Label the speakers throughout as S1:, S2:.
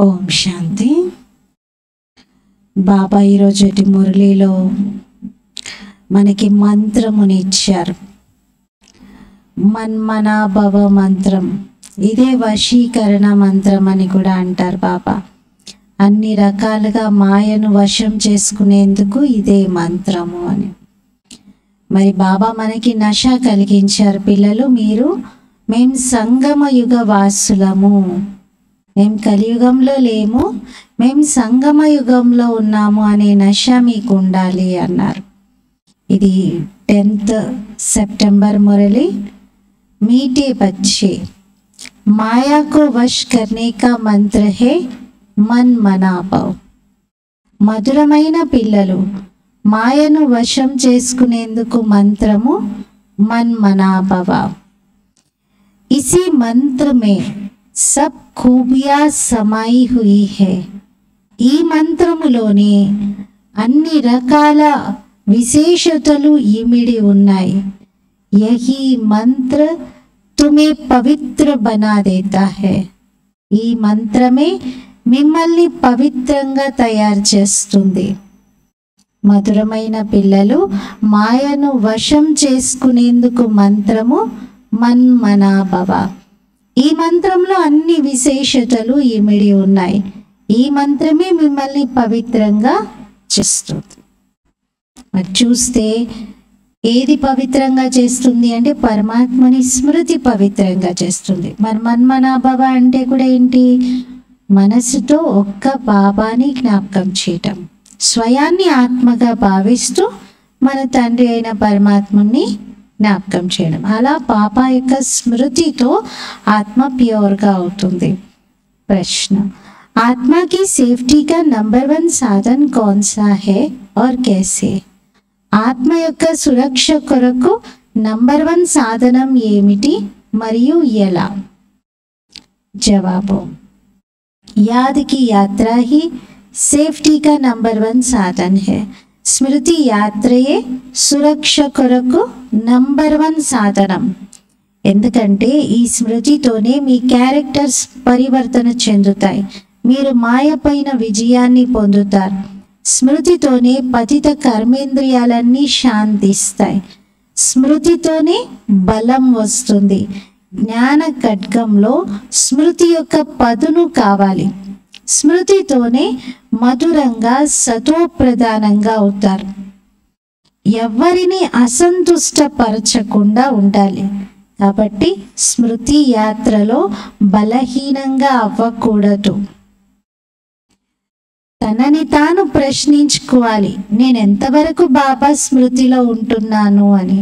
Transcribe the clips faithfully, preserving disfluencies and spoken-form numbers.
S1: ఓం శాంతి. బాబా ఈరోజుటి మురళిలో మనకి మంత్రమునిచ్చారు. మన్మనాభవ మంత్రం. ఇదే వశీకరణ మంత్రం అని కూడా అంటారు బాబా. అన్ని రకాలుగా మాయను వశం చేసుకునేందుకు ఇదే మంత్రము అని. మరి బాబా మనకి నశ కలిగించారు. పిల్లలు, మీరు మేము సంగమ యుగ వాసులము, మేము కలియుగంలో లేము, మేము సంగమ యుగంలో ఉన్నాము అనే నశ మీకు ఉండాలి అన్నారు. ఇది టెన్త్ సెప్టెంబర్ మురళి. मीठे बच्चे, माया को वश करने का मंत्र है मन मना भव. మధురమైన పిల్లలు, మాయను వశం చేసుకునేందుకు మంత్రము మన్ మనా భవ. इसी मंत्र में सब खूबियां समाई हुई है. ఈ మంత్రములోని అన్ని రకాల విశేషతలు ఇమిడి ఉన్నాయి. यही मंत्र तुम्हें पवित्र बना देता है. ఈ మంత్రమే మిమ్మల్ని పవిత్రంగా తయారు చేస్తుంది. మధురమైన పిల్లలు, మాయను వశం చేసుకునేందుకు మంత్రము మన్మనాభవ. ఈ మంత్రంలో అన్ని విశేషతలు ఇమిడి ఉన్నాయి. ఈ మంత్రమే మిమ్మల్ని పవిత్రంగా చేస్తుంది. మరి చూస్తే ఏది పవిత్రంగా చేస్తుంది అంటే పరమాత్మని స్మృతి పవిత్రంగా చేస్తుంది. మరి మన్మనాభవ అంటే కూడా ఏంటి? మనసుతో ఒక్క బాబాని జ్ఞాపకం చేయటం, స్వయాన్ని ఆత్మగా భావిస్తూ మన తండ్రి అయిన పరమాత్మని జ్ఞాపకం చేయడం. అలా బాబా యొక్క స్మృతితో ఆత్మ ప్యూర్గా అవుతుంది. ప్రశ్న, ఆత్మకి సేఫ్టీగా నంబర్ వన్ సాధన్ కౌన్ సా హై और कैसे? ఆత్మ యొక్క సురక్ష కొరకు నంబర్ వన్ సాధనం ఏమిటి మరియు ఎలా? జవాబు, याद की यात्रा ही सेफ्टी का नंबर वन साधन है. స్మృతి యాత్రయే సురక్ష కొరకు నంబర్ వన్ సాధనం. ఎందుకంటే ఈ స్మృతితోనే మీ క్యారెక్టర్స్ పరివర్తన చెందుతాయి. మీరు మాయ పైన విజయాన్ని పొందుతారు. స్మృతితోనే పతిత కర్మేంద్రియాలన్నీ శాంతిస్తాయి. స్మృతితోనే బలం వస్తుంది. జ్ఞాన ఖడ్గంలో స్మృతి యొక్క పదును కావాలి. స్మృతితోనే మధురంగా సతో ప్రధానంగా అవుతారు. ఎవరిని అసంతుష్టపరచకుండా ఉండాలి. కాబట్టి స్మృతి యాత్రలో బలహీనంగా అవ్వకూడదు. తనని తాను ప్రశ్నించుకోవాలి, నేను ఎంతవరకు బాబా స్మృతిలో ఉంటున్నాను అని.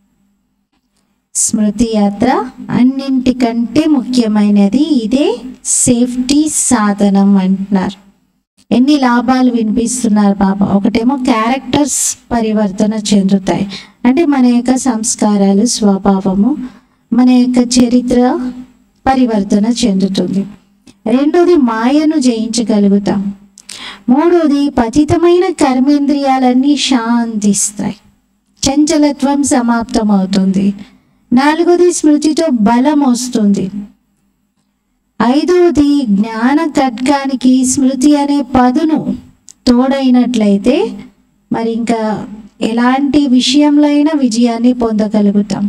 S1: స్మృతి యాత్ర అన్నింటికంటే ముఖ్యమైనది. ఇదే సేఫ్టీ సాధనం అంటున్నారు. ఎన్ని లాభాలు వినిపిస్తున్నారు బాబా. ఒకటేమో క్యారెక్టర్స్ పరివర్తన చెందుతాయి, అంటే మన యొక్క సంస్కారాలు, స్వభావము, మన యొక్క చరిత్ర పరివర్తన చెందుతుంది. రెండోది, మాయను జయించగలుగుతాం. మూడోది, పతితమైన కర్మేంద్రియాలన్నీ శాంతిస్తాయి, చంచలత్వం సమాప్తం అవుతుంది. నాలుగోది, స్మృతితో బలం వస్తుంది. ఐదవది, జ్ఞాన ఖడ్గానికి స్మృతి అనే పదును తోడైనట్లయితే మరి ఇంకా ఎలాంటి విషయంలో అయినా విజయాన్ని పొందగలుగుతాం.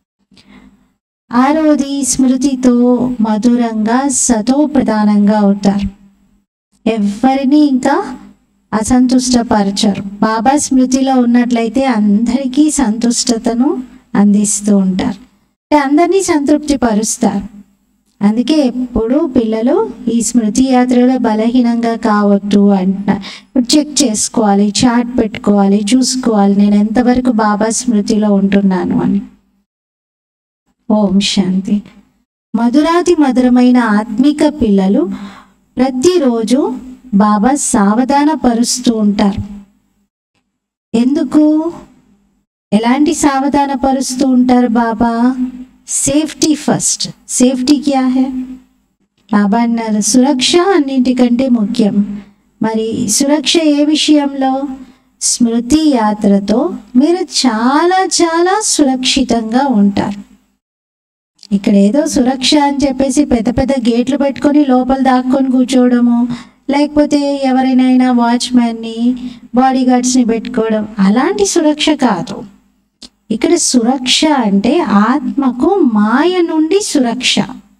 S1: ఆరవది, స్మృతితో మధురంగా సతో ప్రధానంగా అవుతారు. ఎవరిని ఇంకా అసంతుష్టపరచరు. బాబా స్మృతిలో ఉన్నట్లయితే అందరికీ సంతుష్టతను అందిస్తూ ఉంటారు, అందరినీ సంతృప్తి పరుస్తారు. అందుకే ఎప్పుడు పిల్లలు ఈ స్మృతి యాత్రలో బలహీనంగా కావద్దు అంటున్నారు. ఇప్పుడు చెక్ చేసుకోవాలి, చాట్ పెట్టుకోవాలి, చూసుకోవాలి నేను ఎంతవరకు బాబా స్మృతిలో ఉంటున్నాను అని. ఓం శాంతి. మధురాతి మధురమైన ఆత్మిక పిల్లలు ప్రతిరోజు బాబా సావధాన పరుస్తూ ఉంటారు. ఎందుకు? ఎలాంటి సావధాన పరుస్తూ ఉంటారు బాబా? Safety first. సేఫ్టీ క్యా హై? బాబా అన్నారు సురక్ష అన్నింటికంటే ముఖ్యం. మరి సురక్ష ఏ విషయంలో? స్మృతి యాత్రతో మీరు చాలా చాలా సురక్షితంగా ఉంటారు. ఇక్కడ ఏదో సురక్ష అని చెప్పేసి పెద్ద పెద్ద గేట్లు పెట్టుకొని లోపల దాక్కొని కూర్చోవడము, లేకపోతే ఎవరైనా వాచ్మెన్ని బాడీ గార్డ్స్ని పెట్టుకోవడం, అలాంటి సురక్ష కాదు. ఇక్కడ సురక్ష అంటే ఆత్మకు మాయ నుండి సురక్ష.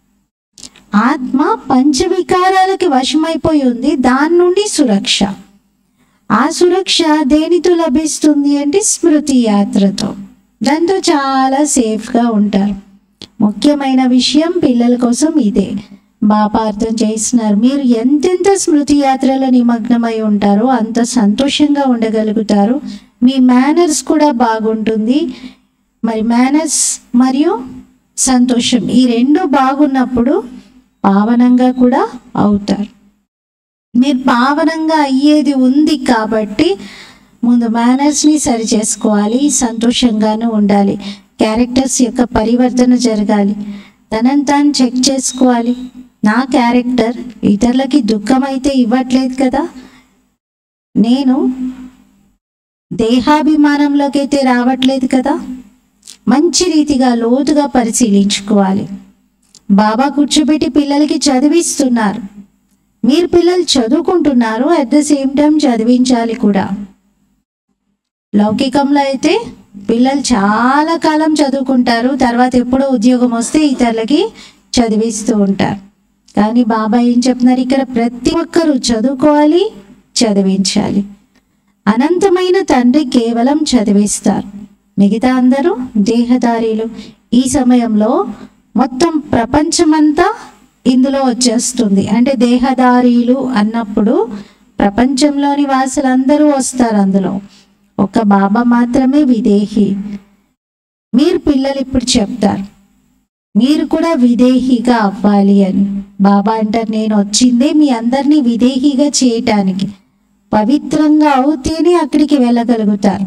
S1: ఆత్మ పంచవికారాలకి వశమైపోయి ఉంది, దాని నుండి సురక్ష. ఆ సురక్ష దేనితో లభిస్తుంది అంటే స్మృతి యాత్రతో. దాంతో చాలా సేఫ్గా ఉంటారు. ముఖ్యమైన విషయం పిల్లల కోసం ఇదే బాబా అర్థం చేస్తున్నారు. మీరు ఎంతెంత స్మృతి యాత్రలో నిమగ్నమై ఉంటారో అంత సంతోషంగా ఉండగలుగుతారు. మీ మేనర్స్ కూడా బాగుంటుంది. మరి మేనర్స్ మరియు సంతోషం ఈ రెండు బాగున్నప్పుడు పావనంగా కూడా అవుతారు. మీరు పావనంగా అయ్యేది ఉంది కాబట్టి ముందు మేనర్స్ని సరి చేసుకోవాలి, సంతోషంగానూ ఉండాలి. క్యారెక్టర్స్ యొక్క పరివర్తన జరగాలి. తనని తాను చెక్ చేసుకోవాలి. నా క్యారెక్టర్ ఇతరులకి దుఃఖం అయితే ఇవ్వట్లేదు కదా, నేను దేహాభిమానంలోకి అయితే రావట్లేదు కదా. మంచి రీతిగా లోతుగా పరిశీలించుకోవాలి. బాబా కూర్చోబెట్టి పిల్లలకి చదివిస్తున్నారు. మీరు పిల్లలు చదువుకుంటున్నారు, అట్ ద సేమ్ టైం చదివించాలి కూడా. లౌకికంలో అయితే పిల్లలు చాలా కాలం చదువుకుంటారు, తర్వాత ఎప్పుడో ఉద్యోగం వస్తే ఇతరులకి చదివిస్తూ ఉంటారు. కానీ బాబా ఏం చెప్తున్నారు, ఇక్కడ ప్రతి ఒక్కరూ చదువుకోవాలి, చదివించాలి. అనంతమైన తండ్రి కేవలం చదివిస్తారు, మిగతా అందరూ దేహదారీలు. ఈ సమయంలో మొత్తం ప్రపంచమంతా ఇందులో వచ్చేస్తుంది. అంటే దేహదారీలు అన్నప్పుడు ప్రపంచంలోని వాసులందరూ వస్తారు అందులో. ఒక బాబా మాత్రమే విదేహి. మీరు పిల్లలు ఇప్పుడు చెప్తారు మీరు కూడా విదేహిగా అవ్వాలి అని. బాబా అంటారు నేను వచ్చిందే మీ అందరినీ విదేహిగా చేయటానికి. పవిత్రంగా అవుతేనే అక్కడికి వెళ్ళగలుగుతారు.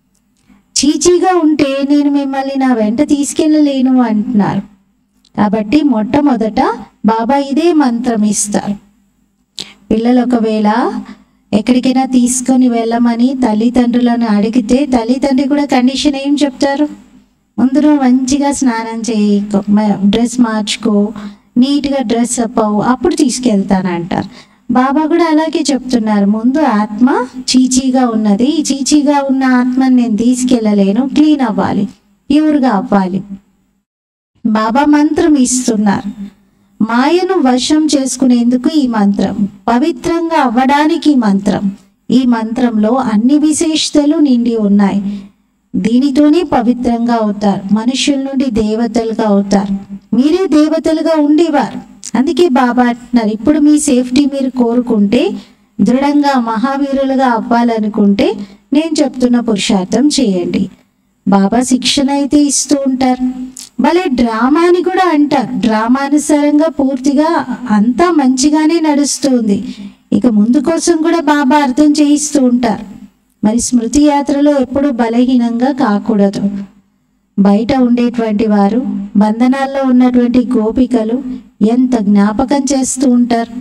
S1: చీచీగా ఉంటే నేను మిమ్మల్ని నా వెంట తీసుకెళ్ళలేను అంటున్నారు. కాబట్టి మొట్టమొదట బాబా ఇదే మంత్రం ఇస్తారు. పిల్లలు ఒకవేళ ఎక్కడికైనా తీసుకొని వెళ్ళమని తల్లిదండ్రులను అడిగితే తల్లిదండ్రి కూడా కండిషన్ ఏం చెప్తారు, ముందు నువ్వు మంచిగా స్నానం చేయి, డ్రెస్ మార్చుకో, నీట్గా డ్రెస్ అప్ అవ్వు, అప్పుడు తీసుకెళ్తానంటారు. బాబా కూడా అలాగే చెప్తున్నారు, ముందు ఆత్మ చీచీగా ఉన్నది, ఈ చీచీగా ఉన్న ఆత్మని నేను తీసుకెళ్ళలేను, క్లీన్ అవ్వాలి, ప్యూర్గా అవ్వాలి. బాబా మంత్రం ఇస్తున్నారు. మాయను వశం చేసుకునేందుకు ఈ మంత్రం, పవిత్రంగా అవ్వడానికి మంత్రం. ఈ మంత్రంలో అన్ని విశేషతలు నిండి ఉన్నాయి. దీనితోనే పవిత్రంగా అవుతారు. మనుషుల నుండి దేవతలుగా అవుతారు. మీరే దేవతలుగా ఉండేవారు. అందుకే బాబా అంటున్నారు, ఇప్పుడు మీ సేఫ్టీ మీరు కోరుకుంటే, దృఢంగా మహావీరులుగా అవ్వాలనుకుంటే నేను చెప్తున్న పురుషార్థం చేయండి. బాబా శిక్షణ అయితే ఇస్తూ ఉంటారు. భలే డ్రామా అని కూడా అంటారు. డ్రామానుసారంగా పూర్తిగా అంతా మంచిగానే నడుస్తుంది. ఇక ముందు కోసం కూడా బాబా అర్థం చేయిస్తూ ఉంటారు. మరి స్మృతి యాత్రలో ఎప్పుడు బలహీనంగా కాకూడదు. బయట ఉండేటువంటి వారు, బంధనాల్లో ఉన్నటువంటి గోపికలు ఎంత జ్ఞాపకం చేస్తూ ఉంటారు.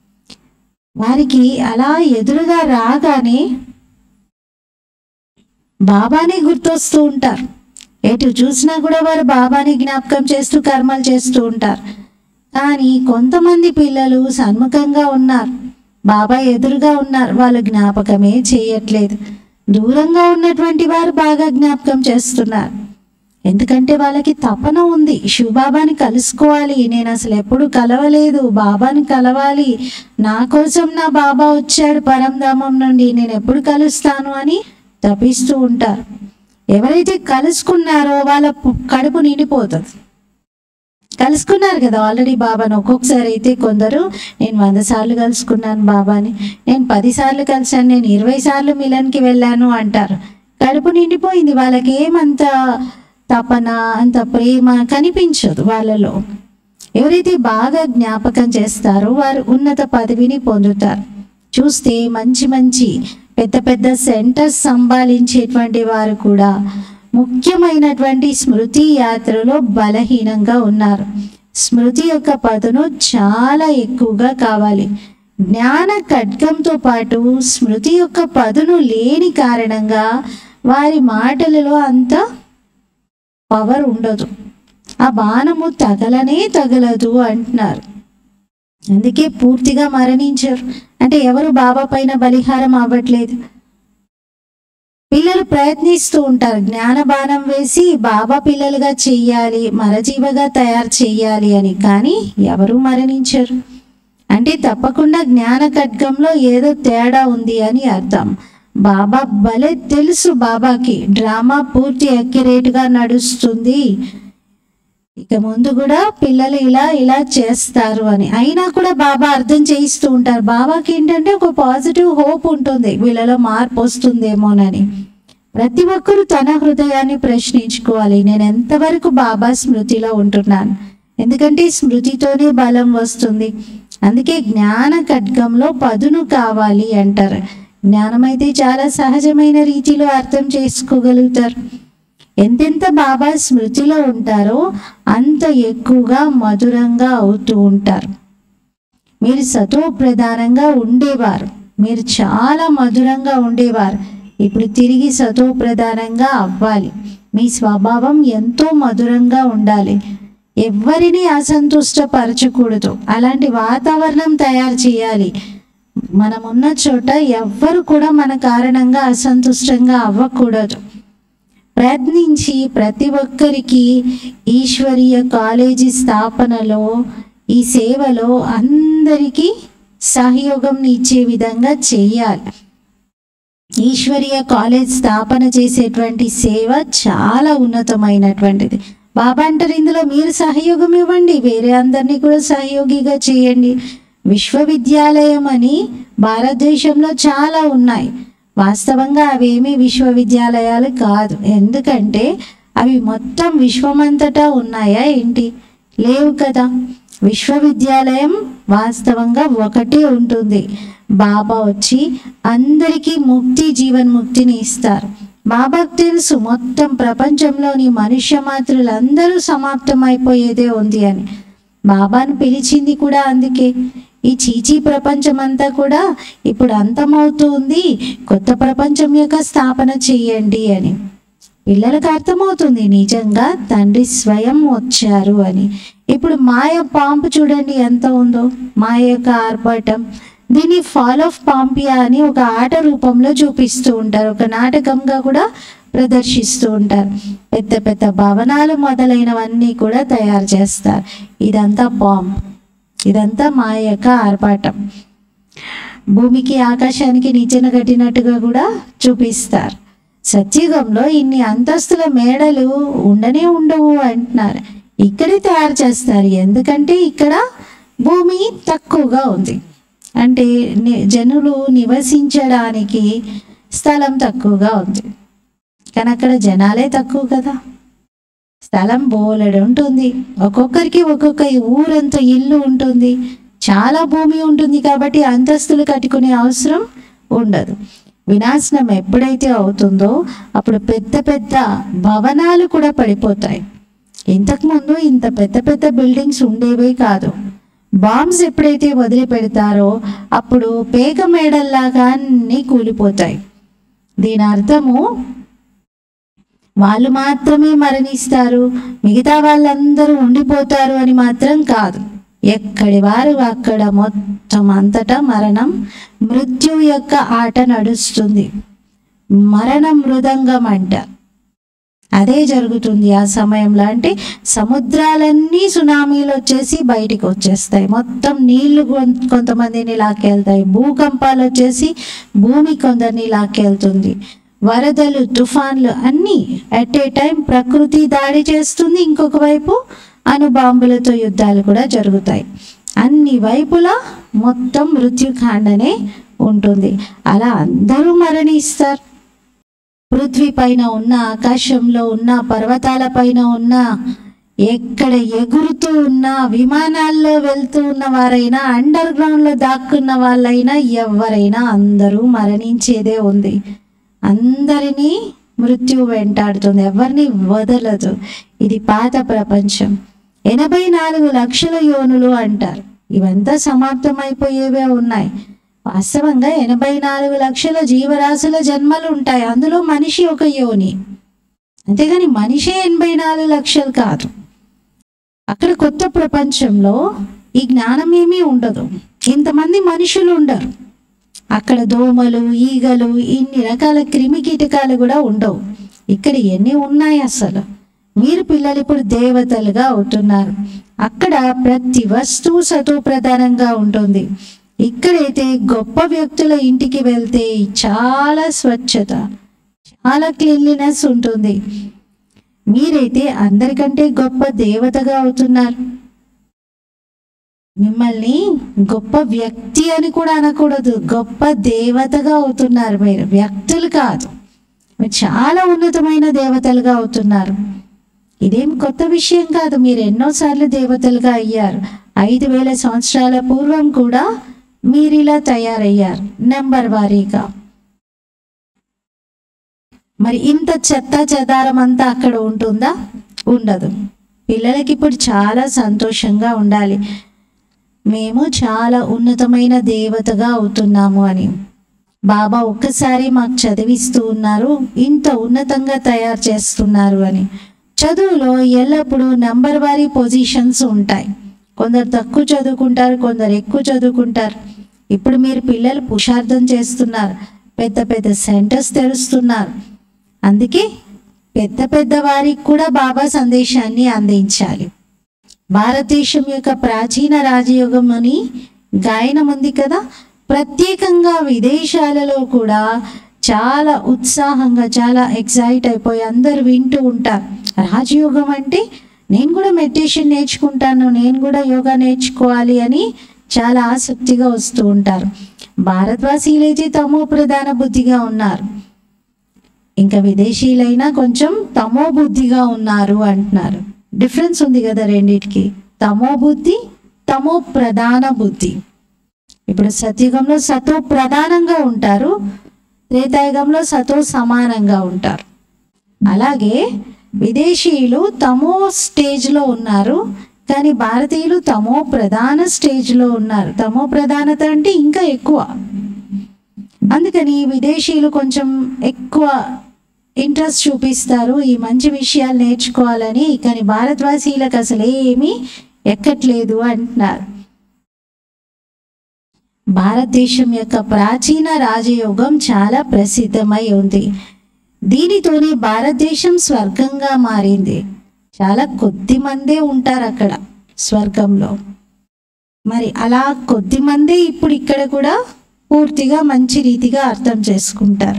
S1: వారికి అలా ఎదురుగా రాగానే బాబానే గుర్తొస్తూ ఉంటారు. ఎటు చూసినా కూడా వారు బాబాని జ్ఞాపకం చేస్తూ కర్మలు చేస్తూ ఉంటారు. కానీ కొంతమంది పిల్లలు సన్ముఖంగా ఉన్నారు, బాబా ఎదురుగా ఉన్నారు, వాళ్ళు జ్ఞాపకమే చేయట్లేదు. దూరంగా ఉన్నటువంటి వారు బాగా జ్ఞాపకం చేస్తున్నారు. ఎందుకంటే వాళ్ళకి తపన ఉంది, శివబాబాని కలుసుకోవాలి, నేను అసలు ఎప్పుడు కలవలేదు, బాబాని కలవాలి, నా కోసం నా బాబా వచ్చాడు పరంధామం నుండి, నేను ఎప్పుడు కలుస్తాను అని తపిస్తూ ఉంటారు. ఎవరైతే కలుసుకున్నారో వాళ్ళ కడుపు నిండిపోతుంది. కలుసుకున్నారు కదా ఆల్రెడీ బాబాని. ఒక్కొక్కసారి అయితే కొందరు నేను వంద సార్లు కలుసుకున్నాను బాబాని, నేను పది సార్లు కలిసాను, నేను ఇరవై సార్లు మిలన్కి వెళ్ళాను అంటారు. కడుపు నిండిపోయింది. వాళ్ళకి ఏమంత తపన, అంత ప్రేమ కనిపించదు వాళ్ళలో. ఎవరైతే బాగా జ్ఞాపకం చేస్తారో వారు ఉన్నత పదవిని పొందుతారు. చూస్తే మంచి మంచి పెద్ద పెద్ద సెంటర్స్ సంభాళించేటువంటి వారు కూడా ముఖ్యమైనటువంటి స్మృతి యాత్రలో బలహీనంగా ఉన్నారు. స్మృతి యొక్క పదును చాలా ఎక్కువగా కావాలి. జ్ఞాన ఖడ్గంతో పాటు స్మృతి యొక్క పదును లేని కారణంగా వారి మాటలలో అంత పవర్ ఉండదు. ఆ బాణము తగలనే తగలదు అంటున్నారు. అందుకే పూర్తిగా మరణించారు. అంటే ఎవరు బాబా పైన బలిహారం అవ్వట్లేదు. పిల్లలు ప్రయత్నిస్తూ ఉంటారు, జ్ఞాన బాణం వేసి బాబా పిల్లలుగా చెయ్యాలి, మరజీవగా తయారు చెయ్యాలి అని. కానీ ఎవరు మరణించరు. అంటే తప్పకుండా జ్ఞాన ఖడ్గంలో ఏదో తేడా ఉంది అని అర్థం. బాబా భలే తెలుసు, బాబాకి డ్రామా పూర్తి అక్యురేట్గా నడుస్తుంది. ఇక ముందు కూడా పిల్లలు ఇలా ఇలా చేస్తారు అని. అయినా కూడా బాబా అర్థం చేయిస్తూ ఉంటారు. బాబాకి ఏంటంటే ఒక పాజిటివ్ హోప్ ఉంటుంది, వీళ్ళలో మార్పు వస్తుందేమోనని. ప్రతి ఒక్కరూ తన హృదయాన్ని ప్రశ్నించుకోవాలి, నేను ఎంతవరకు బాబా స్మృతిలో ఉంటున్నాను. ఎందుకంటే స్మృతితోనే బలం వస్తుంది. అందుకే జ్ఞాన ఖడ్గంలో పదును కావాలి అంటారు. జ్ఞానమైతే చాలా సహజమైన రీతిలో అర్థం చేసుకోగలుగుతారు. ఎంతెంత బాబా స్మృతిలో ఉంటారో అంత ఎక్కువగా మధురంగా అవుతూ ఉంటారు. మీరు సతో ప్రధానంగా ఉండేవారు, మీరు చాలా మధురంగా ఉండేవారు. ఇప్పుడు తిరిగి సతో ప్రధానంగా అవ్వాలి. మీ స్వభావం ఎంతో మధురంగా ఉండాలి. ఎవరిని అసంతుష్టపరచకూడదు. అలాంటి వాతావరణం తయారు చేయాలి. మనమున్న చోట ఎవ్వరు కూడా మన కారణంగా అసంతుష్టంగా అవ్వకూడదు. ప్రయత్నించి ప్రతి ఒక్కరికి ఈశ్వరీయ కాలేజీ స్థాపనలో, ఈ సేవలో అందరికీ సహయోగం ఇచ్చే విధంగా చేయాలి. ఈశ్వరీయ కాలేజ్ స్థాపన చేసేటువంటి సేవ చాలా ఉన్నతమైనటువంటిది. బాబా అంటారు, ఇందులో మీరు సహయోగం ఇవ్వండి, వేరే అందరినీ కూడా సహయోగిగా చేయండి. విశ్వవిద్యాలయం అని భారతదేశంలో చాలా ఉన్నాయి. వాస్తవంగా అవేమీ విశ్వవిద్యాలయాలు కాదు. ఎందుకంటే అవి మొత్తం విశ్వమంతటా ఉన్నాయా ఏంటి? లేవు కదా. విశ్వవిద్యాలయం వాస్తవంగా ఒకటే ఉంటుంది. బాబా వచ్చి అందరికీ ముక్తి, జీవన్ముక్తిని ఇస్తారు. బాబాకు తెలుసు మొత్తం ప్రపంచంలోని మనుష్య మాతృలందరూ సమాప్తమైపోయేదే ఉంది అని. బాబాను పిలిచింది కూడా అందుకే. ఈ చీచీ ప్రపంచం అంతా కూడా ఇప్పుడు అంతమవుతుంది, కొత్త ప్రపంచం యొక్క స్థాపన చెయ్యండి అని. పిల్లలకు అర్థమవుతుంది నిజంగా తండ్రి స్వయం వచ్చారు అని. ఇప్పుడు మాయ పాంపు చూడండి ఎంత ఉందో, మాయ యొక్క ఆర్భాటం. దీన్ని ఫాల్ ఆఫ్ పాంపియా అని ఒక ఆట రూపంలో చూపిస్తూ ఉంటారు, ఒక నాటకంగా కూడా ప్రదర్శిస్తూ ఉంటారు. పెద్ద పెద్ద భవనాలు మొదలైనవన్నీ కూడా తయారు చేస్తారు. ఇదంతా పాంప్, ఇదంతా మా యొక్క ఆర్భాటం. భూమికి ఆకాశానికి నిచ్చెన కట్టినట్టుగా కూడా చూపిస్తారు. సత్యుగంలో ఇన్ని అంతస్తుల మేడలు ఉండనే ఉండవు అంటున్నారు. ఇక్కడే తయారు చేస్తారు. ఎందుకంటే ఇక్కడ భూమి తక్కువగా ఉంది. అంటే జనులు నివసించడానికి స్థలం తక్కువగా ఉంది. కానీ అక్కడ జనాలే తక్కువ కదా. స్థలం బోలెడు ఉంటుంది. ఒక్కొక్కరికి ఒక్కొక్క ఊరంతా ఇల్లు ఉంటుంది, చాలా భూమి ఉంటుంది. కాబట్టి అంతస్తులు కట్టుకునే అవసరం ఉండదు. వినాశనం ఎప్పుడైతే అవుతుందో అప్పుడు పెద్ద పెద్ద భవనాలు కూడా పడిపోతాయి. ఇంతకుముందు ఇంత పెద్ద పెద్ద బిల్డింగ్స్ ఉండేవే కాదు. బాంబ్స్ ఎప్పుడైతే వదిలిపెడతారో అప్పుడు పేక మేడల్లాగా అన్నీ కూలిపోతాయి. దీని అర్థము వాళ్ళు మాత్రమే మరణిస్తారు, మిగతా వాళ్ళందరూ ఉండిపోతారు అని మాత్రం కాదు. ఎక్కడి వారు అక్కడ మొత్తం అంతటా మరణం, మృత్యు యొక్క ఆట నడుస్తుంది. మరణ మృదంగం అంట అదే జరుగుతుంది ఆ సమయంలో. అంటే సముద్రాలన్నీ సునామీలు వచ్చేసి బయటికి వచ్చేస్తాయి. మొత్తం నీళ్లు కొంతమందిని లాక్కెళ్తాయి. భూకంపాలు వచ్చేసి భూమి కొందరిని లాక్కెళ్తుంది. వరదలు, తుఫాన్లు అన్నీ అట్ ఏ టైం ప్రకృతి దాడి చేస్తుంది. ఇంకొక వైపు అణుబాంబులతో యుద్ధాలు కూడా జరుగుతాయి. అన్ని వైపులా మొత్తం మృత్యుకాండనే ఉంటుంది. అలా అందరూ మరణిస్తారు. పృథ్వీ పైన ఉన్న, ఆకాశంలో ఉన్న, పర్వతాల పైన ఉన్న, ఎక్కడ ఎగురుతూ ఉన్న, విమానాల్లో వెళ్తూ ఉన్న వారైనా, అండర్ గ్రౌండ్లో దాక్కున్న వాళ్ళైనా, ఎవరైనా అందరూ మరణించేదే ఉంది. అందరినీ మృత్యు వెంటాడుతుంది, ఎవరిని వదలదు. ఇది పాత ప్రపంచం. ఎనభై నాలుగు లక్షల యోనులు అంటారు. ఇవంతా సమాప్తమైపోయేవే ఉన్నాయి. వాస్తవంగా ఎనభై నాలుగు లక్షల జీవరాశుల జన్మలు ఉంటాయి. అందులో మనిషి ఒక యోని. అంతేగాని మనిషే ఎనభై నాలుగు లక్షలు కాదు. అక్కడ కొత్త ప్రపంచంలో ఈ జ్ఞానం ఏమీ ఉండదు, ఇంతమంది మనుషులు ఉండరు. అక్కడ దోమలు, ఈగలు, ఇన్ని రకాల క్రిమి కీటకాలు కూడా ఉండవు. ఇక్కడ ఎన్ని ఉన్నాయి అసలు. మీరు పిల్లలు ఇప్పుడు దేవతలుగా అవుతున్నారు. అక్కడ ప్రతి వస్తువు సతో ప్రధానంగా ఉంటుంది. ఇక్కడైతే గొప్ప వ్యక్తుల ఇంటికి వెళ్తే చాలా స్వచ్ఛత, చాలా క్లీన్లీనెస్ ఉంటుంది. మీరైతే అందరికంటే గొప్ప దేవతగా అవుతున్నారు. మిమ్మల్ని గొప్ప వ్యక్తి అని కూడా అనకూడదు, గొప్ప దేవతగా అవుతున్నారు. మీరు వ్యక్తులు కాదు, మీరు చాలా ఉన్నతమైన దేవతలుగా అవుతున్నారు. ఇదేం కొత్త విషయం కాదు. మీరు ఎన్నోసార్లు దేవతలుగా అయ్యారు. ఐదు వేల సంవత్సరాల పూర్వం కూడా మీరు ఇలా తయారయ్యారు నెంబర్ వారీగా. మరి ఇంత చెత్త చెదారం అంతా అక్కడ ఉంటుందా? ఉండదు. పిల్లలకి ఇప్పుడు చాలా సంతోషంగా ఉండాలి, మేము చాలా ఉన్నతమైన దేవతగా అవుతున్నాము అని. బాబా ఒక్కసారి మాకు చదివిస్తూ ఉన్నారు, ఇంత ఉన్నతంగా తయారు చేస్తున్నారు అని. చదువులో ఎల్లప్పుడూ నంబర్ వారీ పొజిషన్స్ ఉంటాయి. కొందరు తక్కువ చదువుకుంటారు, కొందరు ఎక్కువ చదువుకుంటారు. ఇప్పుడు మీరు పిల్లలు పురుషార్థం చేస్తున్నారు, పెద్ద పెద్ద సెంటర్స్ తెరుస్తున్నారు. అందుకే పెద్ద పెద్ద వారికి కూడా బాబా సందేశాన్ని అందించాలి. భారతదేశం యొక్క ప్రాచీన రాజయోగం అని గాయనం ఉంది కదా, ప్రత్యేకంగా విదేశాలలో కూడా చాలా ఉత్సాహంగా, చాలా ఎక్సైట్ అయిపోయి అందరు వింటూ ఉంటారు. రాజయోగం అంటే నేను కూడా మెడిటేషన్ నేర్చుకుంటాను, నేను కూడా యోగా నేర్చుకోవాలి అని చాలా ఆసక్తిగా వస్తూ ఉంటారు. భారతవాసీలైతే తమో ప్రధాన బుద్ధిగా ఉన్నారు, ఇంకా విదేశీయులైనా కొంచెం తమో బుద్ధిగా ఉన్నారు అంటున్నారు. డిఫరెన్స్ ఉంది కదా రెండిటికి, తమో బుద్ధి, తమో ప్రధాన బుద్ధి. ఇప్పుడు సత్యుగంలో సతో ప్రధానంగా ఉంటారు, త్రేతాయుగంలో సతో సమానంగా ఉంటారు. అలాగే విదేశీయులు తమో స్టేజ్లో ఉన్నారు, కానీ భారతీయులు తమో ప్రధాన స్టేజ్లో ఉన్నారు. తమో ప్రధానత అంటే ఇంకా ఎక్కువ. అందుకని విదేశీయులు కొంచెం ఎక్కువ ఇంట్రెస్ట్ చూపిస్తారు ఈ మంచి విషయాలు నేర్చుకోవాలని, కానీ భారతవాసీలకు అసలు ఏమీ ఎక్కట్లేదు అంటున్నారు. భారతదేశం యొక్క ప్రాచీన రాజయోగం చాలా ప్రసిద్ధమై ఉంది. దీనితోనే భారతదేశం స్వర్గంగా మారింది. చాలా కొద్ది మందే ఉంటారు అక్కడ స్వర్గంలో. మరి అలా కొద్ది మందే ఇప్పుడు ఇక్కడ కూడా పూర్తిగా మంచి రీతిగా అర్థం చేసుకుంటారు.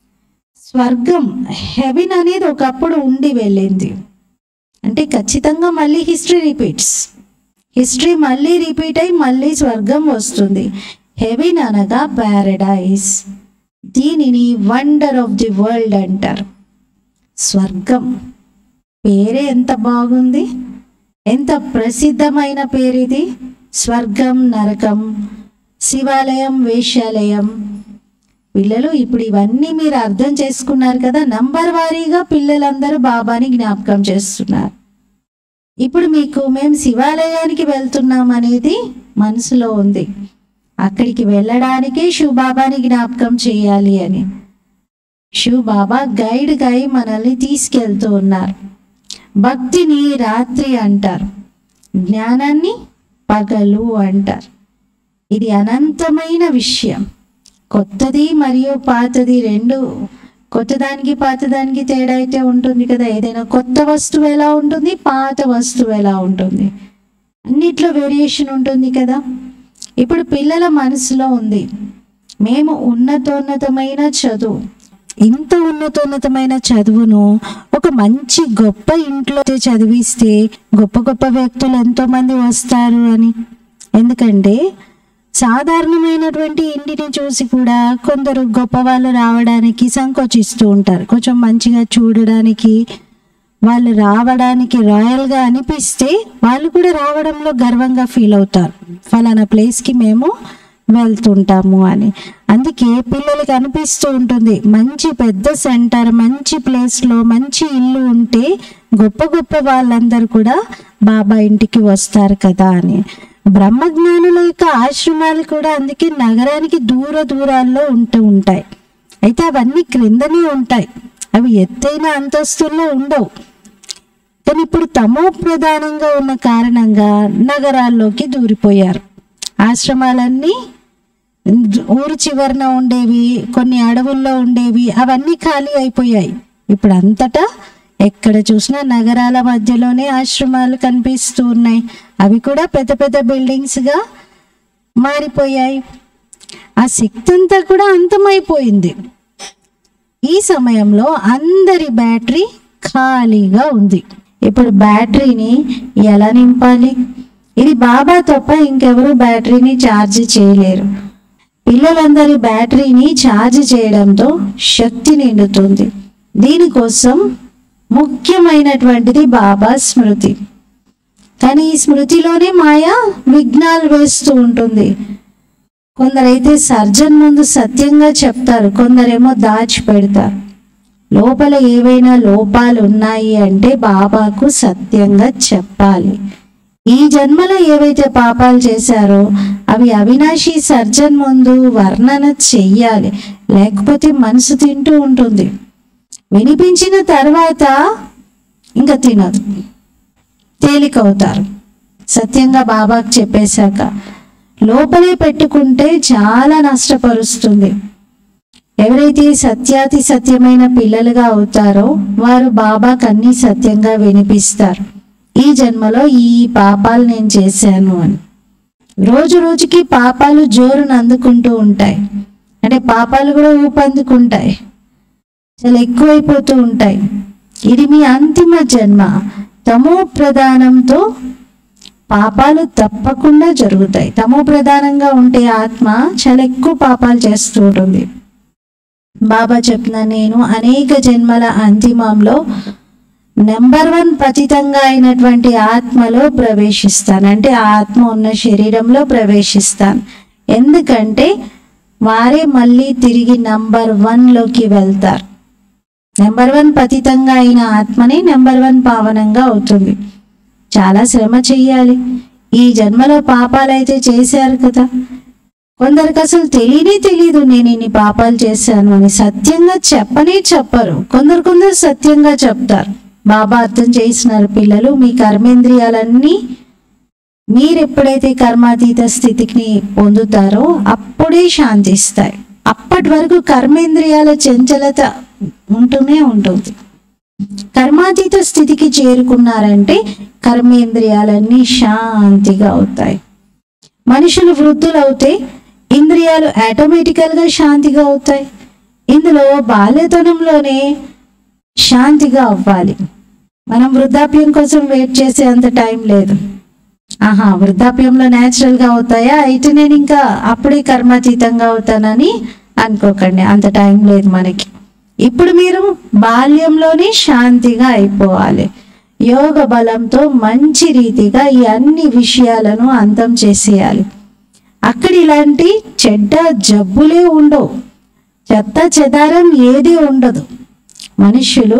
S1: స్వర్గం, హెవెన్ అనేది ఒకప్పుడు ఉండి వెళ్ళింది అంటే ఖచ్చితంగా మళ్ళీ హిస్టరీ రిపీట్స్. హిస్టరీ మళ్ళీ రిపీట్ అయి మళ్ళీ స్వర్గం వస్తుంది. హెవెన్ అనగా ప్యారడైజ్. దీనిని వండర్ ఆఫ్ ది వరల్డ్ అంటారు. స్వర్గం పేరే ఎంత బాగుంది, ఎంత ప్రసిద్ధమైన పేరు ఇది. స్వర్గం, నరకం, శివాలయం, వేశ్యాలయం. పిల్లలు ఇప్పుడు ఇవన్నీ మీరు అర్థం చేసుకున్నారు కదా. నంబర్ వారీగా పిల్లలందరూ బాబాని జ్ఞాపకం చేస్తున్నారు. ఇప్పుడు మీకు మేము శివాలయానికి వెళ్తున్నాం అనేది మనసులో ఉంది. అక్కడికి వెళ్ళడానికే శివ్ బాబాని జ్ఞాపకం చేయాలి అని శివ్ బాబా గైడ్గా మనల్ని తీసుకెళ్తూ ఉన్నారు. భక్తిని రాత్రి అంటారు, జ్ఞానాన్ని పగలు అంటారు. ఇది అనంతమైన విషయం. కొత్తది మరియు పాతది రెండు, కొత్తదానికి పాతదానికి తేడా అయితే ఉంటుంది కదా. ఏదైనా కొత్త వస్తువు ఎలా ఉంటుంది, పాత వస్తువు ఎలా ఉంటుంది, అన్నిట్లో వేరియేషన్ ఉంటుంది కదా. ఇప్పుడు పిల్లల మనసులో ఉంది మేము ఉన్నతోన్నతమైన చదువు, ఇంత ఉన్నతోన్నతమైన చదువును ఒక మంచి గొప్ప ఇంట్లో చదివిస్తే గొప్ప గొప్ప వ్యక్తులు ఎంతో మంది వస్తారు అని. ఎందుకంటే సాధారణమైనటువంటి ఇంటిని చూసి కూడా కొందరు గొప్ప వాళ్ళు రావడానికి సంకోచిస్తూ ఉంటారు. కొంచెం మంచిగా చూడడానికి, వాళ్ళు రావడానికి రాయల్గా అనిపిస్తే వాళ్ళు కూడా రావడంలో గర్వంగా ఫీల్ అవుతారు, ఫలానా ప్లేస్కి మేము వెళ్తుంటాము అని. అందుకే పిల్లలకి అనిపిస్తూ ఉంటుంది మంచి పెద్ద సెంటర్, మంచి ప్లేస్లో మంచి ఇల్లు ఉంటే గొప్ప గొప్ప వాళ్ళందరూ కూడా బాబా ఇంటికి వస్తారు కదా అని. బ్రహ్మజ్ఞానుల యొక్క ఆశ్రమాలు కూడా అందుకే నగరానికి దూర దూరాల్లో ఉంటూ ఉంటాయి. అయితే అవన్నీ క్రిందనే ఉంటాయి, అవి ఎత్తైన అంతస్తుల్లో ఉండవు. కానీ ఇప్పుడు తమో ప్రధానంగా ఉన్న కారణంగా నగరాల్లోకి దూరిపోయారు. ఆశ్రమాలన్నీ ఊరు చివరన ఉండేవి, కొన్ని అడవుల్లో ఉండేవి, అవన్నీ ఖాళీ అయిపోయాయి. ఇప్పుడు అంతటా ఎక్కడ చూసినా నగరాల మధ్యలోనే ఆశ్రమాలు కనిపిస్తూ ఉన్నాయి. అవి కూడా పెద్ద పెద్ద బిల్డింగ్స్గా మారిపోయాయి. ఆ శక్తి అంతా కూడా అంతమైపోయింది. ఈ సమయంలో అందరి బ్యాటరీ ఖాళీగా ఉంది. ఇప్పుడు బ్యాటరీని ఎలా నింపాలి? ఇది బాబా తప్ప ఇంకెవరు బ్యాటరీని ఛార్జ్ చేయలేరు. పిల్లలందరి బ్యాటరీని ఛార్జ్ చేయడంతో శక్తి నిండుతుంది. దీనికోసం ముఖ్యమైనటువంటిది బాబా స్మృతి. కానీ ఈ స్మృతిలోనే మాయా విఘ్నాలు వేస్తూ ఉంటుంది. కొందరైతే సర్జన్ ముందు సత్యంగా చెప్తారు, కొందరేమో దాచి పెడతారు. లోపల ఏవైనా లోపాలు ఉన్నాయి అంటే బాబాకు సత్యంగా చెప్పాలి. ఈ జన్మలో ఏవైతే పాపాలు చేశారో అవి అవినాశి సర్జన్ ముందు వర్ణన చెయ్యాలి, లేకపోతే మనసు తింటూ ఉంటుంది. వినిపించిన తర్వాత ఇంకా తినదు, తేలికవుతారు. సత్యంగా బాబాకు చెప్పేశాక లోపలే పెట్టుకుంటే చాలా నష్టపరుస్తుంది. ఎవరైతే సత్యాతి సత్యమైన పిల్లలుగా అవుతారో వారు బాబాకు అన్ని సత్యంగా వినిపిస్తారు. ఈ జన్మలో ఈ పాపాలు నేను చేశాను అని. రోజు రోజుకి పాపాలు జోరును అందుకుంటూ ఉంటాయి. అంటే పాపాలు కూడా ఊపందుకుంటాయి, చాలా ఎక్కువైపోతూ ఉంటాయి. ఇది మీ అంతిమ జన్మ. తమో ప్రధానంతో పాపాలు తప్పకుండా జరుగుతాయి. తమో ప్రధానంగా ఉంటే ఆత్మ చాలా ఎక్కువ పాపాలు చేస్తూ ఉంటుంది. బాబా చెప్పిన నేను అనేక జన్మల అంతిమంలో నెంబర్ వన్ పతితంగా అయినటువంటి ఆత్మలో ప్రవేశిస్తాను. అంటే ఆ ఆత్మ ఉన్న శరీరంలో ప్రవేశిస్తాను. ఎందుకంటే వారే మళ్ళీ తిరిగి నంబర్ వన్లోకి వెళ్తారు. నెంబర్ వన్ పతితంగా అయిన ఆత్మనే నెంబర్ వన్ పావనంగా అవుతుంది. చాలా శ్రమ చెయ్యాలి. ఈ జన్మలో పాపాలైతే చేశారు కదా. కొందరికి అసలు తెలియనే తెలీదు నేను ఇన్ని పాపాలు చేశాను అని. సత్యంగా చెప్పనే చెప్పరు. కొందరు కొందరు సత్యంగా చెప్తారు. బాబా అర్థం చేసినారు, పిల్లలు మీ కర్మేంద్రియాలన్నీ మీరు ఎప్పుడైతే కర్మాతీత స్థితికి పొందుతారో అప్పుడే శాంతిస్తాయి. అప్పటి వరకు కర్మేంద్రియాల చంచలత ఉంటూనే ఉంటుంది. కర్మాతీత స్థితికి చేరుకున్నారంటే కర్మేంద్రియాలన్నీ శాంతిగా అవుతాయి. మనుషులు వృద్ధులవుతే ఇంద్రియాలు ఆటోమేటికల్గా శాంతిగా అవుతాయి. ఇందులో బాల్యతనంలోనే శాంతిగా అవ్వాలి. మనం వృద్ధాప్యం కోసం వెయిట్ చేసే అంత టైం లేదు. ఆహా వృద్ధాప్యంలో న్యాచురల్గా అవుతాయా, అయితే నేను ఇంకా అప్పుడే కర్మాతీతంగా అవుతానని అనుకోకండి, అంత టైం లేదు మనకి. ఇప్పుడు మీరు బాల్యంలోనే శాంతిగా అయిపోవాలి. యోగ బలంతో మంచి రీతిగా ఈ అన్ని విషయాలను అంతం చేసేయాలి. అక్కడ ఇలాంటి చెడ్డ జబ్బులే ఉండవు, చెత్త చెదారం ఏది ఉండదు. మనుషులు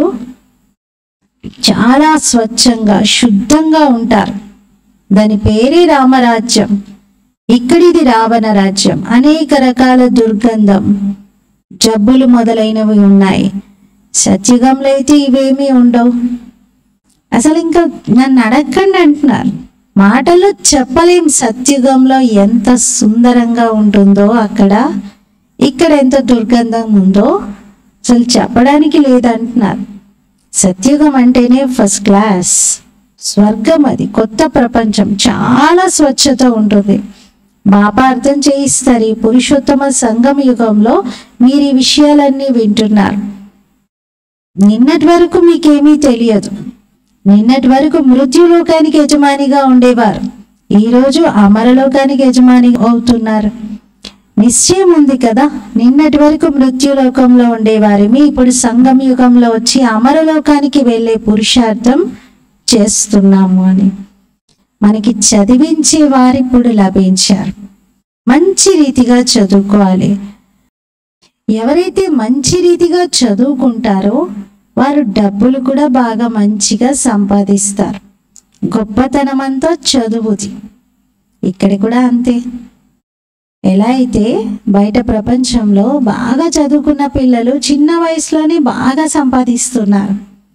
S1: చాలా స్వచ్ఛంగా శుద్ధంగా ఉంటారు. దాని పేరే రామరాజ్యం. ఇక్కడిది రావణ రాజ్యం. అనేక రకాల దుర్గంధం, జబ్బులు మొదలైనవి ఉన్నాయి. సత్యుగంలో అయితే ఇవేమీ ఉండవు. అసలు ఇంకా నన్ను అడగండి అంటున్నారు. మాటలు చెప్పలేం సత్యుగంలో ఎంత సుందరంగా ఉంటుందో అక్కడ, ఇక్కడ ఎంత దుర్గంధం ఉందో అసలు చెప్పడానికి లేదంటున్నారు. సత్యుగం అంటేనే ఫస్ట్ క్లాస్ స్వర్గం, అది కొత్త ప్రపంచం, చాలా స్వచ్ఛత ఉంటుంది. బాబా అర్థం చేయిస్తారు, ఈ పురుషోత్తమ సంగమ యుగంలో మీరు ఈ విషయాలన్నీ వింటున్నారు. నిన్నటి వరకు మీకేమీ తెలియదు. నిన్నటి వరకు మృత్యులోకానికి యజమానిగా ఉండేవారు, ఈరోజు అమరలోకానికి యజమాని అవుతున్నారు. నిశ్చయం ఉంది కదా, నిన్నటి వరకు మృత్యులోకంలో ఉండేవారిని ఇప్పుడు సంగమ యుగంలో వచ్చి అమరలోకానికి వెళ్ళే పురుషార్థం చేస్తున్నాము అని. మనకి చదివించే వారు ఇప్పుడు లభించారు. మంచి రీతిగా చదువుకోవాలి. ఎవరైతే మంచి రీతిగా చదువుకుంటారో వారు డబ్బులు కూడా బాగా మంచిగా సంపాదిస్తారు. గొప్పతనం అంతా చదువుది. ఇక్కడ కూడా అంతే. ఎలా అయితే బయట ప్రపంచంలో బాగా చదువుకున్న పిల్లలు చిన్న వయసులోనే బాగా సంపాదిస్తున్నారు.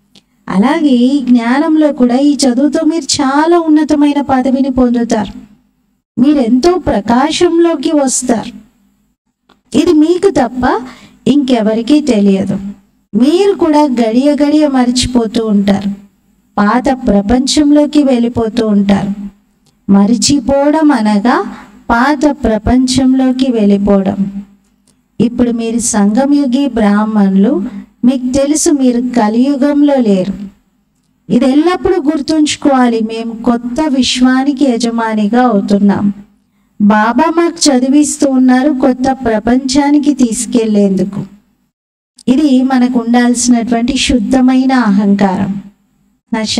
S1: అలాగే ఈ జ్ఞానంలో కూడా ఈ చదువుతో మీరు చాలా ఉన్నతమైన పదవిని పొందుతారు. మీరెంతో ప్రకాశంలోకి వస్తారు. ఇది మీకు తప్ప ఇంకెవరికీ తెలియదు. మీరు కూడా గడియ గడియ మరిచిపోతూ ఉంటారు. పాత ప్రపంచంలోకి వెళ్ళిపోతూ ఉంటారు. మరిచిపోవడం అనగా పాత ప్రపంచంలోకి వెళ్ళిపోవడం. ఇప్పుడు మీరు సంగమయుగి బ్రాహ్మణులు, మీకు తెలుసు మీరు కలియుగంలో లేరు. ఇది ఎల్లప్పుడూ గుర్తుంచుకోవాలి. మేము కొత్త విశ్వానికి యజమానిగా అవుతున్నాం. బాబా మాకు చదివిస్తూ ఉన్నారు కొత్త ప్రపంచానికి తీసుకెళ్లేందుకు. ఇది మనకు ఉండాల్సినటువంటి శుద్ధమైన అహంకారం, నశ.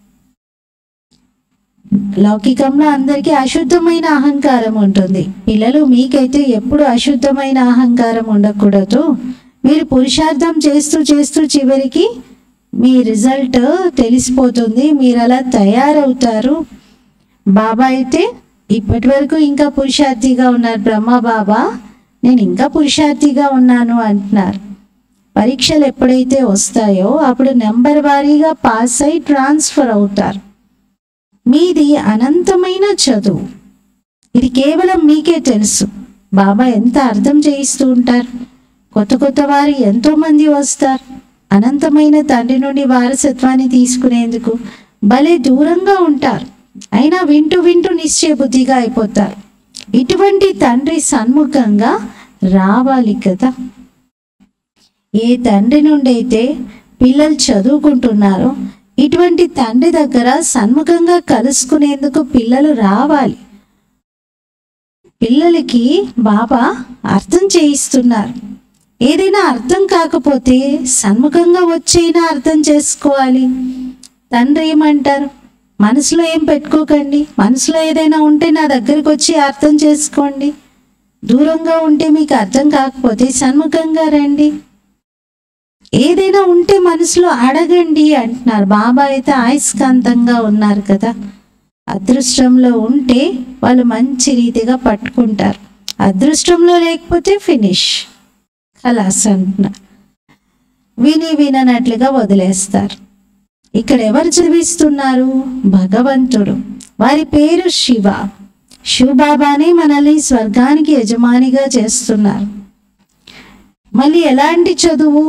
S1: లౌకికంలో అందరికీ అశుద్ధమైన అహంకారం ఉంటుంది. పిల్లలు, మీకైతే ఎప్పుడు అశుద్ధమైన అహంకారం ఉండకూడదు. మీరు పురుషార్థం చేస్తూ చేస్తూ చివరికి మీ రిజల్ట్ తెలిసిపోతుంది. మీరు అలా తయారవుతారు. బాబా అయితే ఇప్పటి వరకు ఇంకా పురుషార్థిగా ఉన్నారు. బ్రహ్మ బాబా నేను ఇంకా పురుషార్థిగా ఉన్నాను అంటున్నారు. పరీక్షలు ఎప్పుడైతే వస్తాయో అప్పుడు నెంబర్ వారీగా పాస్ అయి ట్రాన్స్ఫర్ అవుతారు. మీది అనంతమైన చదువు. ఇది కేవలం మీకే తెలుసు. బాబా ఎంత అర్థం చేయిస్తూ ఉంటారు. కొత్త కొత్త వారు ఎంతోమంది వస్తారు అనంతమైన తండ్రి నుండి వారసత్వాన్ని తీసుకునేందుకు. భలే దూరంగా ఉంటారు, అయినా వింటూ వింటూ నిశ్చయ బుద్ధిగా అయిపోతారు. ఇటువంటి తండ్రి సన్ముఖంగా రావాలి కదా. ఏ తండ్రి నుండి అయితే పిల్లలు చదువుకుంటున్నారో ఇటువంటి తండ్రి దగ్గర సన్ముఖంగా కలుసుకునేందుకు పిల్లలు రావాలి. పిల్లలకి బాబా అర్థం చేయిస్తున్నారు. ఏదైనా అర్థం కాకపోతే సన్ముఖంగా వచ్చైనా అర్థం చేసుకోవాలి. తండ్రి ఏమంటారు, మనసులో ఏం పెట్టుకోకండి. మనసులో ఏదైనా ఉంటే నా దగ్గరికి వచ్చి అర్థం చేసుకోండి. దూరంగా ఉంటే మీకు అర్థం కాకపోతే సన్ముఖంగా రండి. ఏదైనా ఉంటే మనసులో అడగండి అంటున్నారు. బాబా అయితే ఆయస్కాంతంగా ఉన్నారు కదా. అదృష్టంలో ఉంటే వాళ్ళు మంచి రీతిగా పట్టుకుంటారు. అదృష్టంలో లేకపోతే ఫినిష్, ఖలాస్ అంటున్నారు. విని విననట్లుగా వదిలేస్తారు. ఇక్కడ ఎవరు చదివిస్తున్నారు? భగవంతుడు. వారి పేరు శివ. శివబాబానే మనల్ని స్వర్గానికి యజమానిగా చేస్తున్నారు. మళ్ళీ ఎలాంటి చదువు?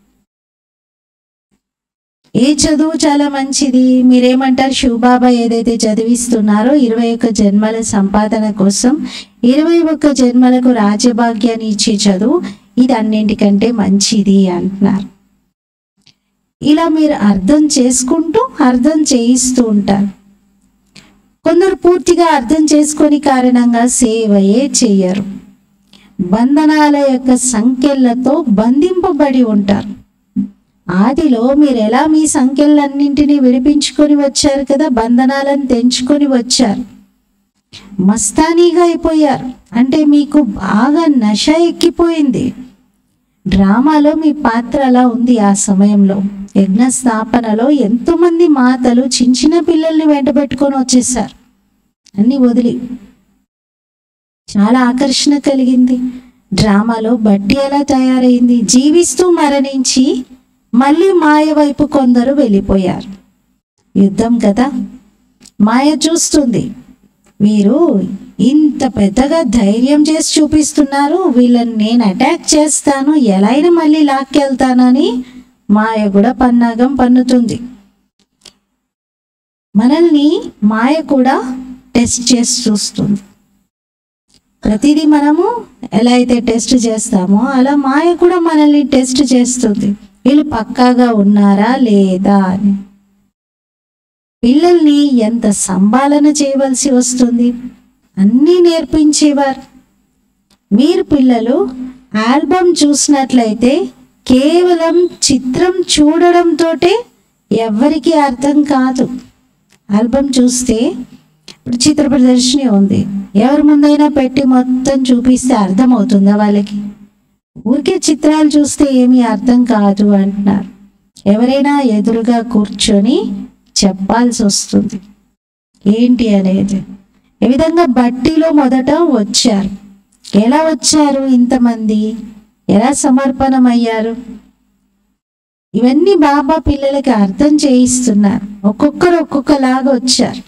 S1: ఏ చదువు చాలా మంచిది? మీరేమంటారు? శివబాబా ఏదైతే చదివిస్తున్నారో ఇరవై ఒక్క జన్మల సంపాదన కోసం, ఇరవై ఒక్క జన్మలకు రాజ్యభాగ్యాన్ని ఇచ్చే చదువు, ఇది అన్నింటికంటే మంచిది అంటున్నారు. ఇలా మీరు అర్థం చేసుకుంటూ అర్థం చేయిస్తూ ఉంటారు. కొందరు పూర్తిగా అర్థం చేసుకొని కారణంగా సేవయే చెయ్యరు. బంధనాల యొక్క సంఖ్యలతో బంధింపబడి ఉంటారు. ఆదిలో మీరు ఎలా మీ సంఖ్యలన్నింటినీ విడిపించుకొని వచ్చారు కదా, బంధనాలను తెంచుకొని వచ్చారు. మస్తానీగా అయిపోయారు. అంటే మీకు బాగా నశ ఎక్కిపోయింది. డ్రామాలో మీ పాత్ర అలా ఉంది. ఆ సమయంలో యజ్ఞ స్థాపనలో ఎంతోమంది మాతలు చిన్న చిన్న పిల్లల్ని వెంట పెట్టుకొని వచ్చేసారు. అన్ని వదిలి చాలా ఆకర్షణ కలిగింది. డ్రామాలో బట్టి ఎలా తయారైంది. జీవిస్తూ మరణించి మళ్ళీ మాయ వైపు కొందరు వెళ్ళిపోయారు. యుద్ధం కదా, మాయ చూస్తుంది. వీరు ఇంత పెద్దగా ధైర్యం చేసి చూపిస్తున్నారు, వీళ్ళని నేను అటాక్ చేస్తాను, ఎలా అయినా మళ్ళీ లాక్కెళ్తానని మాయ కూడా పన్నాగం పన్నుతుంది. మనల్ని మాయ కూడా టెస్ట్ చేసి చూస్తుంది. ప్రతిదీ మనము ఎలా అయితే టెస్ట్ చేస్తామో అలా మాయ కూడా మనల్ని టెస్ట్ చేస్తుంది. వీళ్ళు పక్కాగా ఉన్నారా లేదా అని. పిల్లల్ని ఎంత సంభాలన చేయవలసి వస్తుంది. అన్నీ నేర్పించేవారు. మీరు పిల్లలు ఆల్బమ్ చూసినట్లయితే కేవలం చిత్రం చూడడంతో ఎవరికి అర్థం కాదు. ఆల్బమ్ చూస్తే ఇప్పుడు చిత్ర ప్రదర్శన ఉంది, ఎవరి ముందైనా పెట్టి మొత్తం చూపిస్తే అర్థమవుతుందా వాళ్ళకి? ఊరికే చిత్రాలు చూస్తే ఏమీ అర్థం కాదు అంటున్నారు. ఎవరైనా ఎదురుగా కూర్చొని చెప్పాల్సి వస్తుంది ఏంటి అనేది. ఈ విధంగా బట్టీలో మొదట వచ్చారు. ఎలా వచ్చారు ఇంతమంది? ఎలా సమర్పణమయ్యారు? ఇవన్నీ బాబా పిల్లలకి అర్థం చేయిస్తున్నారు. ఒక్కొక్కరు ఒక్కొక్కలాగా వచ్చారు.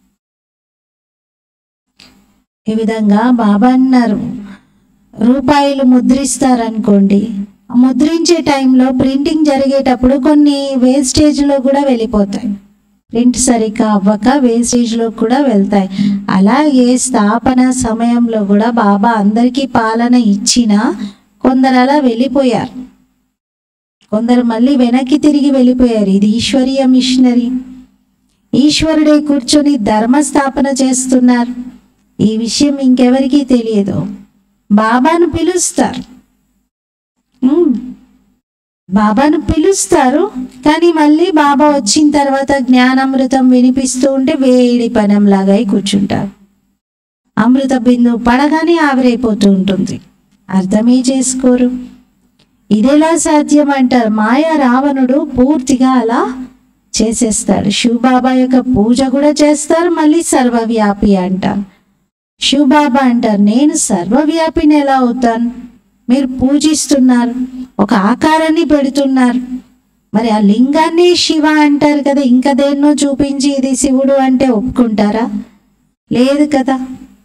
S1: ఈ విధంగా బాబా అన్నారు, రూపాయలు ముద్రిస్తారనుకోండి, ముద్రించే టైంలో ప్రింటింగ్ జరిగేటప్పుడు కొన్ని వేస్టేజ్లో కూడా వెళ్ళిపోతాయి. ప్రింట్ సరిగ్గా అవ్వక వేస్టేజ్లో కూడా వెళ్తాయి. అలాగే స్థాపన సమయంలో కూడా బాబా అందరికీ పాలన ఇచ్చినా కొందరు అలా వెళ్ళిపోయారు, కొందరు మళ్ళీ వెనక్కి తిరిగి వెళ్ళిపోయారు. ఇది ఈశ్వరీయ మిషనరీ. ఈశ్వరుడే కూర్చొని ధర్మస్థాపన చేస్తున్నారు. ఈ విషయం ఇంకెవరికీ తెలియదు. బాబాను పిలుస్తారు, బాబాను పిలుస్తారు కానీ మళ్ళీ బాబా వచ్చిన తర్వాత జ్ఞానామృతం వినిపిస్తూ ఉంటే వేడి పనంలాగా అయి కూర్చుంటారు. అమృత బిందువు పడగానే ఆవిరైపోతూ ఉంటుంది, అర్థమే చేసుకోరు. ఇదెలా సాధ్యం అంటారు. మాయా రావణుడు పూర్తిగా అలా చేసేస్తాడు. శివబాబా యొక్క పూజ కూడా చేస్తారు, మళ్ళీ సర్వవ్యాపి అంటారు. శివబాబా అంటారు, నేను సర్వవ్యాపిని ఎలా అవుతాను? మీరు పూజిస్తున్నారు, ఒక ఆకారాన్ని పెడుతున్నారు, మరి ఆ లింగాన్ని శివ అంటారు కదా, ఇంకా దేన్నో చూపించి ఇది శివుడు అంటే ఒప్పుకుంటారా? లేదు కదా.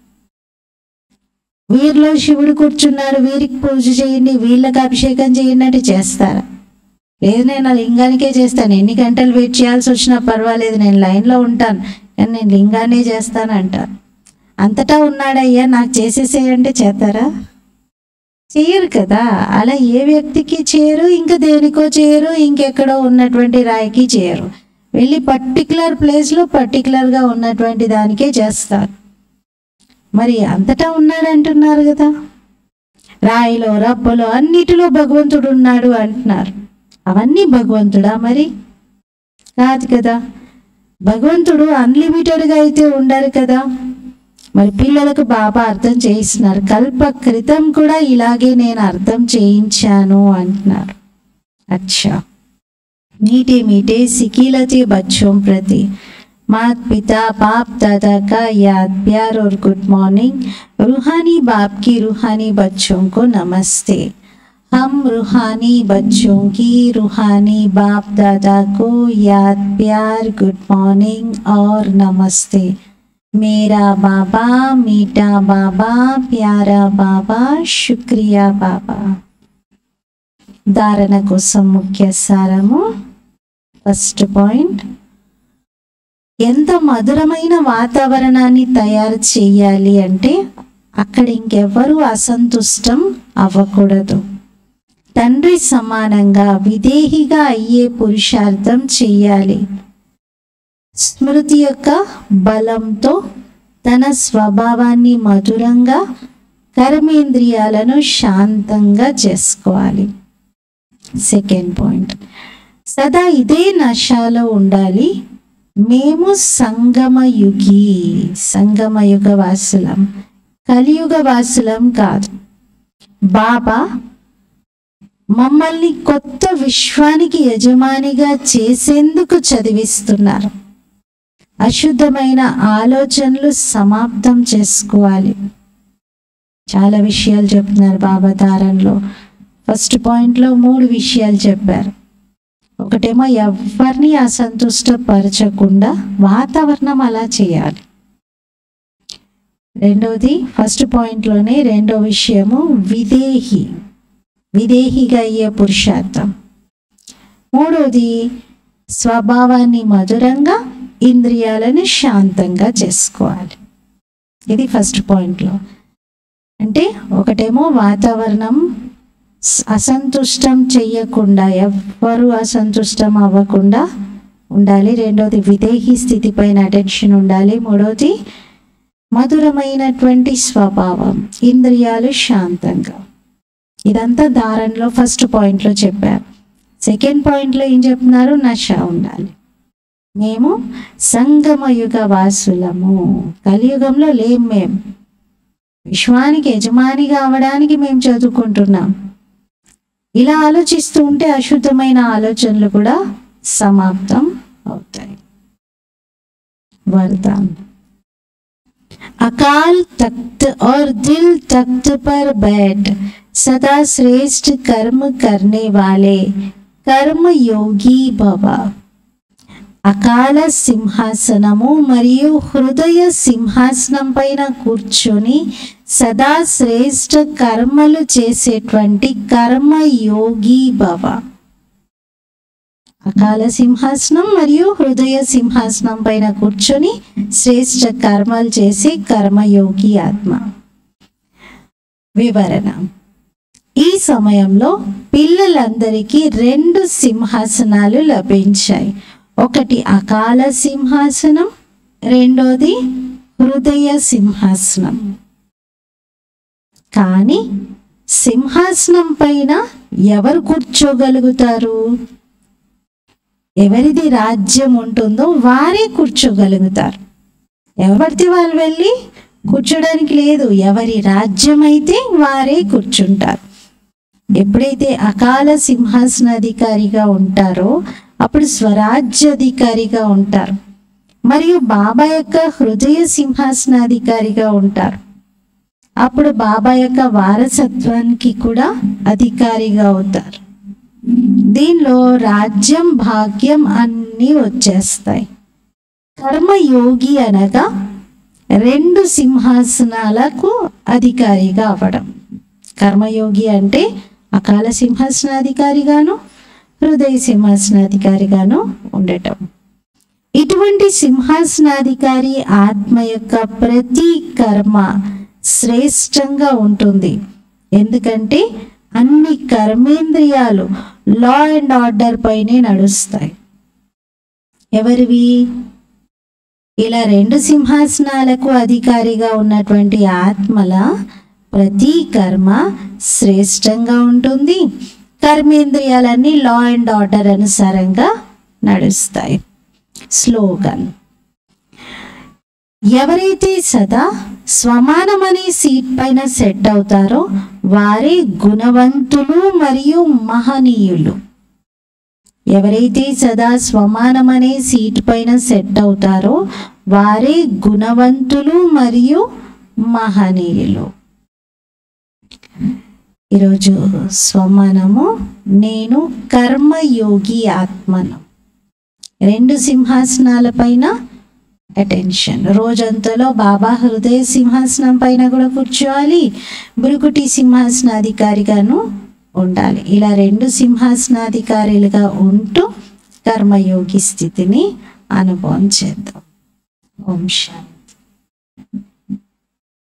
S1: వీరిలో శివుడు కూర్చున్నారు, వీరికి పూజ చేయండి, వీళ్ళకి అభిషేకం చేయండి అంటే చేస్తారా? లేదు, నేను ఆ లింగానికే చేస్తాను, ఎన్ని గంటలు వెయిట్ చేయాల్సి వచ్చినా పర్వాలేదు, నేను లైన్లో ఉంటాను, కానీ నేను లింగాన్నే చేస్తాను అంటారు. అంతటా ఉన్నాడయ్యా, నాకు చేసేసేయంటే చేస్తారా? చేయరు కదా. అలా ఏ వ్యక్తికి చేయరు, ఇంకా దేనికో చేయరు, ఇంకెక్కడో ఉన్నటువంటి రాయికి చేయరు. వెళ్ళి పర్టికులర్ ప్లేస్లో పర్టికులర్గా ఉన్నటువంటి దానికే చేస్తారు. మరి అంతటా ఉన్నాడంటున్నారు కదా, రాయిలో రబ్బలో అన్నిటిలో భగవంతుడు ఉన్నాడు అంటున్నారు. అవన్నీ భగవంతుడా? మరి కాదు కదా. భగవంతుడు అన్లిమిటెడ్గా అయితే ఉండరు కదా. మరి పిల్లలకు బాబా అర్థం చేయిస్తున్నారు. కల్ప క్రితం కూడా ఇలాగే నేను అర్థం చేయించాను అంటున్నారు. అచ్చా, मीठे मीठे सिकीलते बच्चों प्रति माता पिता बाप दादा का याद प्यार और गुड मॉर्निंग। रूहानी बाप की रूहानी बच्चों को नमस्ते। हम रूहानी बच्चों की रूहानी बाप दादा को याद प्यार गुड मॉर्निंग और नमस्ते। मेरा बाबा मीठा बाबा प्यारा बाबा शुक्रिया बाबा। धारण कोसम मुख्य सारము ఫస్ట్ పాయింట్, ఎంత మధురమైన వాతావరణాన్ని తయారు చేయాలి అంటే అక్కడ ఇంకెవ్వరూ అసంతుష్టం అవ్వకూడదు. తండ్రి సమానంగా విధేహిగా అయ్యే పురుషార్థం చెయ్యాలి. స్మృతి యొక్క బలంతో తన స్వభావాన్ని మధురంగా, కర్మేంద్రియాలను శాంతంగా చేసుకోవాలి. సెకండ్ పాయింట్, సదా ఇదే నశాలో ఉండాలి. మేము సంగమయుగి, సంగమయుగ వాసులం, కలియుగ వాసులం కాదు. బాబా మమ్మల్ని కొత్త విశ్వానికి యజమానిగా చేసేందుకు చదివిస్తున్నారు. అశుద్ధమైన ఆలోచనలు సమాప్తం చేసుకోవాలి. చాలా విషయాలు చెప్తున్నారు బాబా ధారణలో. ఫస్ట్ పాయింట్లో మూడు విషయాలు చెప్పారు. ఒకటేమో ఎవరిని అసంతుష్టపరచకుండా వాతావరణం అలా చేయాలి. రెండవది ఫస్ట్ పాయింట్లోనే రెండో విషయము విధేహి, విధేహిగా అయ్యే పురుషార్థం. మూడవది స్వభావాన్ని మధురంగా, ఇంద్రియాలను శాంతంగా చేసుకోవాలి. ఇది ఫస్ట్ పాయింట్లో. అంటే ఒకటేమో వాతావరణం అసంతుష్టం చెయ్యకుండా, ఎవ్వరూ అసంతుష్టం అవ్వకుండా ఉండాలి. రెండవది విధేహి స్థితిపైన అటెన్షన్ ఉండాలి. మూడవది మధురమైనటువంటి స్వభావం, ఇంద్రియాలు శాంతంగా. ఇదంతా ధారణలో ఫస్ట్ పాయింట్లో చెప్పారు. సెకండ్ పాయింట్లో ఏం చెప్తున్నారు? నశ ఉండాలి. మేము సంగమయుగ వాసులము, కలియుగంలో లేం. మేము విశ్వానికి యజమానిగా అవడానికి మేము చదువుకుంటున్నాం. ఇలా ఆలోచిస్తూ ఉంటే అశుద్ధమైన ఆలోచనలు కూడా సమాప్తం అవుతాయి. वरदान, अकाल तख्त और दिल तख्त पर बैठ सदा श्रेष्ठ कर्म करने वाले కర్మయోగి భవ. అకాల సింహాసనము మరియు హృదయ సింహాసనం పైన కూర్చొని సదా శ్రేష్ఠ కర్మలు చేసేటువంటి కర్మయోగి భవ. అకాల సింహాసనం మరియు హృదయ సింహాసనం పైన కూర్చొని శ్రేష్ఠ కర్మలు చేసే కర్మయోగి ఆత్మ. వివరణ: ఈ సమయంలో పిల్లలందరికీ రెండు సింహాసనాలు లభించాయి. ఒకటి అకాల సింహాసనం, రెండోది హృదయ సింహాసనం. కానీ సింహాసనం పైన ఎవరు కూర్చోగలుగుతారు? ఎవరిది రాజ్యం ఉంటుందో వారే కూర్చోగలుగుతారు. ఎవరిది వాళ్ళు వెళ్ళి కూర్చోడానికి లేదు. ఎవరి రాజ్యం అయితే వారే కూర్చుంటారు. ఎప్పుడైతే అకాల సింహాసనాధికారిగా ఉంటారో అప్పుడు స్వరాజ్యాధికారిగా ఉంటారు. మరియు బాబా యొక్క హృదయ సింహాసనాధికారిగా ఉంటారు. అప్పుడు బాబా యొక్క వారసత్వానికి కూడా అధికారిగా అవుతారు. దీనిలో రాజ్యం, భాగ్యం అన్నీ వచ్చేస్తాయి. కర్మయోగి అనగా రెండు సింహాసనాలకు అధికారిగా అవ్వడం. కర్మయోగి అంటే అకాల సింహాసనాధికారిగాను హృదయ సింహాసనాధికారిగాను ఉండటం. ఇటువంటి సింహాసనాధికారి ఆత్మ యొక్క ప్రతి కర్మ శ్రేష్టంగా ఉంటుంది. ఎందుకంటే అన్ని కర్మేంద్రియాలు లా అండ్ ఆర్డర్ పైనే నడుస్తాయి. ఎవరివి? ఇలా రెండు సింహాసనాలకు అధికారిగా ఉన్నటువంటి ఆత్మల ప్రతి కర్మ శ్రేష్టంగా ఉంటుంది. కర్మేంద్రియాలన్నీ లా అండ్ ఆర్డర్ అనుసారంగా నడుస్తాయి. స్లోగన్: ఎవరైతే సదా స్వమానమనే సీట్ పైన సెట్ అవుతారో వారే గుణవంతులు మరియు మహనీయులు. ఎవరైతే సదా స్వమానమనే సీట్ పైన సెట్ అవుతారో వారే గుణవంతులు మరియు మహనీయులు. ఈరోజు స్వమానము: నేను కర్మయోగి ఆత్మను. రెండు సింహాసనాల పైన అటెన్షన్. రోజంతలో బాబా హృదయ సింహాసనం పైన కూడా కూర్చోవాలి, బురుకుటి సింహాసనాధికారిగాను ఉండాలి. ఇలా రెండు సింహాసనాధికారులుగా ఉంటూ కర్మయోగి స్థితిని అనుభవం చేద్దాం. ఓం శాంతి.